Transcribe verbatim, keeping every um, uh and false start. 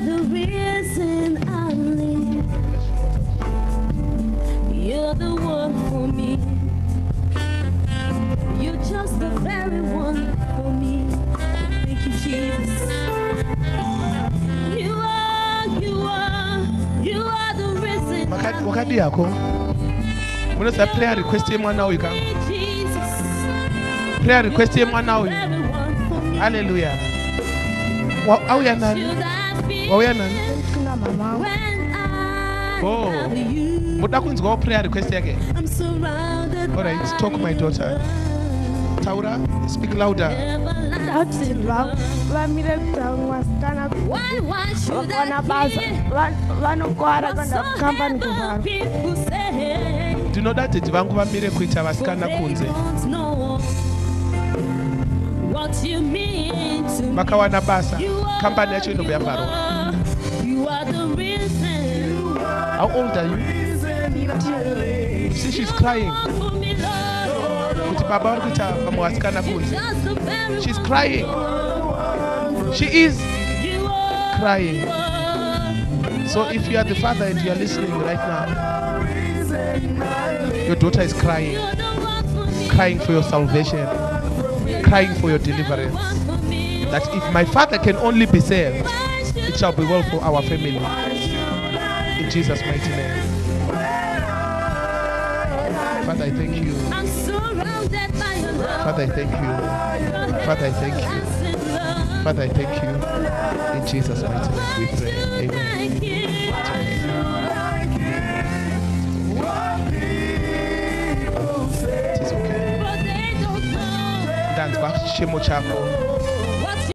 the reason I live. You're the one for me. You're just the very one for me. Thank you, Jesus. You are, you are, you are the reason. Wakati yako unaweza prayer request ya mwana huyu kama prayer request ya mwana huyu. Hallelujah. Wa au ya nani? Wa ya nani? Kuna mama. Oh. Mudakunzwa prayer request yake. All right, talk my daughter. Taura, speak louder. Vamire kutangasikana vanabaza vanokwara kana company kuvara. Ndinoda kuti vangu vamire kuita vasikana kunze. Vakawana basa. Company yacho inobva yavharwa. How old are you? See, she's crying. Kuti baba vari kuita vamwe vasikana kunze. She's crying. She is crying. So if you are the father and you are listening right now, your daughter is crying. Crying for your salvation. Crying for your deliverance. That if my father can only be saved, it shall be well for our family. In Jesus' mighty name. Father, I thank you. Father, I thank you. Father, I thank you. Father, I thank you. In Jesus' mighty name we pray. Amen. It is okay. Dance back, shemo chako.